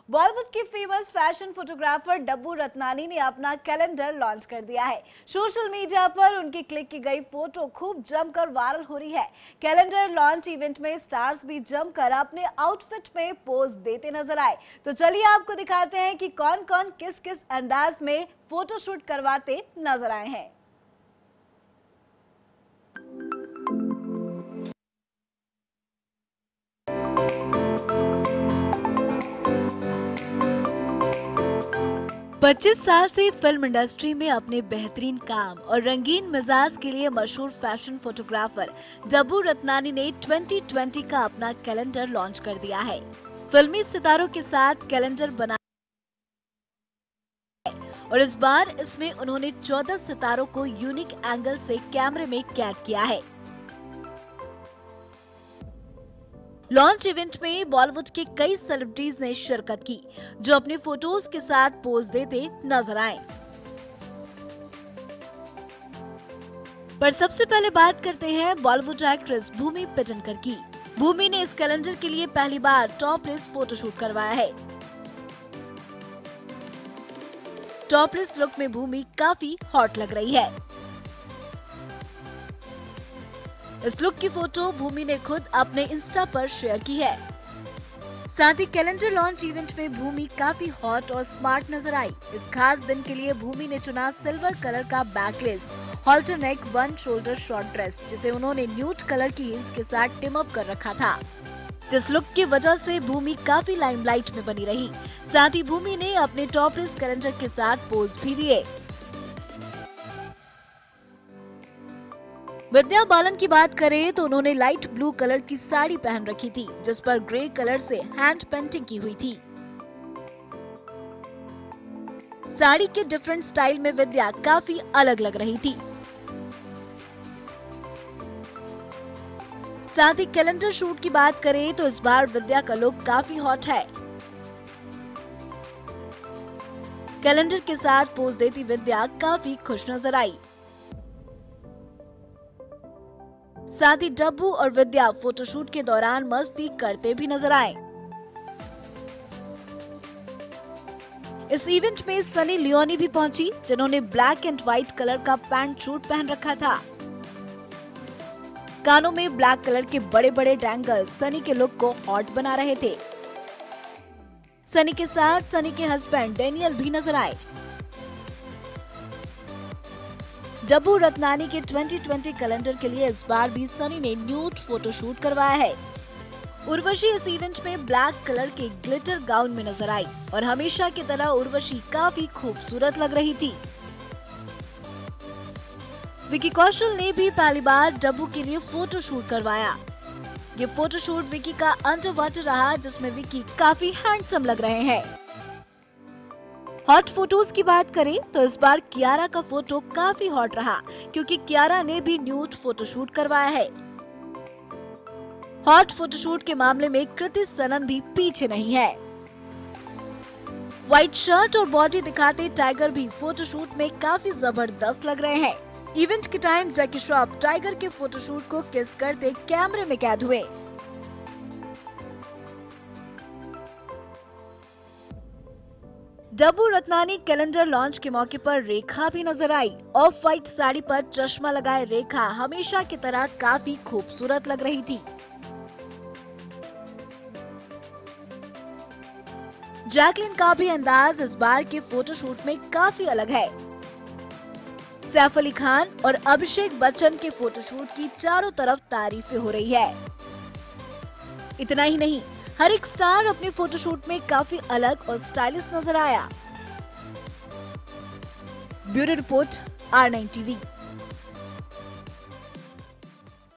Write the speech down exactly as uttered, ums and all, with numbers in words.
बॉलीवुड की famous fashion photographer Dabboo Ratnani ने अपना कैलेंडर लॉन्च कर दिया है। सोशल मीडिया पर उनकी क्लिक की गई फोटो खूब जमकर वायरल हो रही है। कैलेंडर लॉन्च इवेंट में स्टार्स भी जमकर अपने आउटफिट में पोज देते नजर आए। तो चलिए आपको दिखाते हैं कि कौन कौन किस किस अंदाज में फोटोशूट करवाते नजर आए हैं। पच्चीस साल से फिल्म इंडस्ट्री में अपने बेहतरीन काम और रंगीन मिजाज के लिए मशहूर फैशन फोटोग्राफर डब्बू रत्नानी ने ट्वेंटी ट्वेंटी का अपना कैलेंडर लॉन्च कर दिया है। फिल्मी सितारों के साथ कैलेंडर बना और इस बार इसमें उन्होंने चौदह सितारों को यूनिक एंगल से कैमरे में कैद किया है। लॉन्च इवेंट में बॉलीवुड के कई सेलिब्रिटीज ने शिरकत की, जो अपने फोटोज के साथ पोज देते नजर आए। पर सबसे पहले बात करते हैं बॉलीवुड एक्ट्रेस भूमि पेडनेकर की। भूमि ने इस कैलेंडर के लिए पहली बार टॉपलेस फोटोशूट करवाया है। टॉपलेस लुक में भूमि काफी हॉट लग रही है। इस लुक की फोटो भूमि ने खुद अपने इंस्टा पर शेयर की है। साथ ही कैलेंडर लॉन्च इवेंट में भूमि काफी हॉट और स्मार्ट नजर आई। इस खास दिन के लिए भूमि ने चुना सिल्वर कलर का backless halter neck one shoulder short dress, जिसे उन्होंने न्यूड कलर की हील्स के साथ टिम अप कर रखा था, जिस लुक की वजह से भूमि काफी लाइमलाइट में बनी रही। साथ ही भूमि ने अपने टॉपलेस कैलेंडर के साथ पोज भी दिए। विद्या बालन की बात करें तो उन्होंने लाइट ब्लू कलर की साड़ी पहन रखी थी, जिस पर ग्रे कलर से हैंड पेंटिंग की हुई थी। साड़ी के डिफरेंट स्टाइल में विद्या काफी अलग लग रही थी। साथ ही कैलेंडर शूट की बात करें तो इस बार विद्या का लुक काफी हॉट है। कैलेंडर के साथ पोज देती विद्या काफी खुश नजर आई। साथ ही डब्बू और विद्या फोटोशूट के दौरान मस्ती करते भी नजर आए। इस इवेंट में सनी लियोनी भी पहुंची, जिन्होंने ब्लैक एंड व्हाइट कलर का पैंट शूट पहन रखा था। कानों में ब्लैक कलर के बड़े बड़े डैंगल्स सनी के लुक को हॉट बना रहे थे। सनी के साथ सनी के हस्बैंड डेनियल भी नजर आए। डब्बू रत्नानी के ट्वेंटी ट्वेंटी कैलेंडर के लिए इस बार भी सनी ने न्यूड फोटोशूट करवाया है। उर्वशी इस इवेंट में ब्लैक कलर के ग्लिटर गाउन में नजर आई और हमेशा की तरह उर्वशी काफी खूबसूरत लग रही थी। विकी कौशल ने भी पहली बार डब्बू के लिए फोटोशूट करवाया। ये फोटोशूट विकी का अंडर वाटर रहा, जिसमें विकी काफी हैंडसम लग रहे हैं। हॉट फोटोज की बात करें तो इस बार कियारा का फोटो काफी हॉट रहा, क्योंकि कियारा ने भी न्यूड फोटोशूट करवाया है। हॉट फोटोशूट के मामले में कृति सनन भी पीछे नहीं है। व्हाइट शर्ट और बॉडी दिखाते टाइगर भी फोटोशूट में काफी जबरदस्त लग रहे हैं। इवेंट के टाइम जैकी श्रॉफ टाइगर के फोटोशूट को किस करते कैमरे में कैद हुए। डब्बू रत्नानी कैलेंडर लॉन्च के मौके पर रेखा भी नजर आई। ऑफ व्हाइट साड़ी पर चश्मा लगाए रेखा हमेशा की तरह काफी खूबसूरत लग रही थी। जैकलिन का भी अंदाज इस बार के फोटोशूट में काफी अलग है। सैफ अली खान और अभिषेक बच्चन के फोटोशूट की चारों तरफ तारीफें हो रही है। इतना ही नहीं, हर एक स्टार अपने फोटोशूट में काफी अलग और स्टाइलिश नजर आया। Bureau report, R nine TV.